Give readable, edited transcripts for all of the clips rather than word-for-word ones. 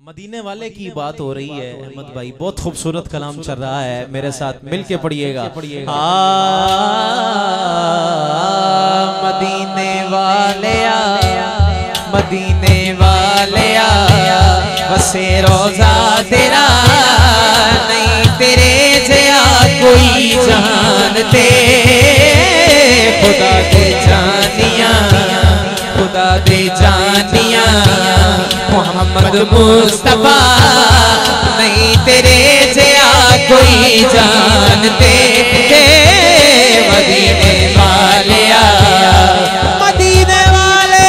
मदीने वाले की बात हो रही है अहमद भाई, बहुत खूबसूरत कलाम चल रहा है, मेरे साथ मिलके पढ़िएगा। मदीने वाले मदीने वाले बसे रोजा तेरा, नहीं तेरे जया कोई जानते, खुदा दे जानिया खुदा दे जानिया मोहम्मद मुस्तफा, नहीं तेरे जया कोई जानते, मदीने वाले मदीने वाले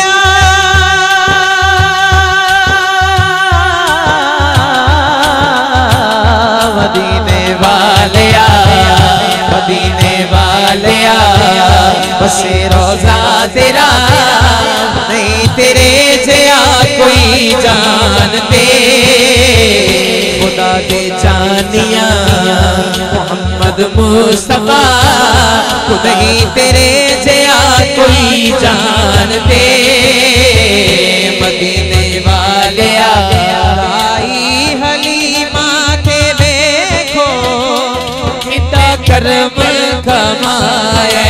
मदीने वाले मदीने वाले बसे रोजा तेरा, नहीं तेरे जया कोई जानते, खुदा दे जानिया मोहम्मद मुस्तफा, खुदा ही तेरे जया कोई जानते, मदीने वाले आई हलीमा के देखो कितना कर्म कमाए,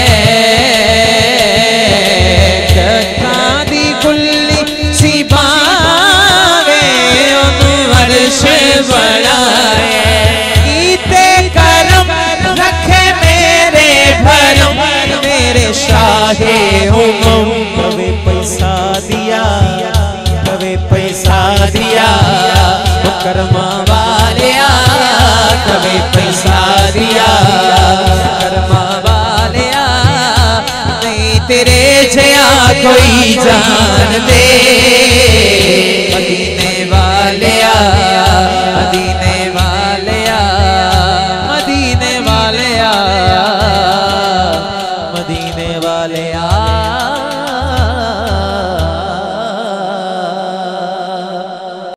शाहे उमम कवे पैसा दिया, कवे पैसा दिया करमा वाले, कवे पैसा दिया करमा वाले, नहीं तेरे जया कोई जानते,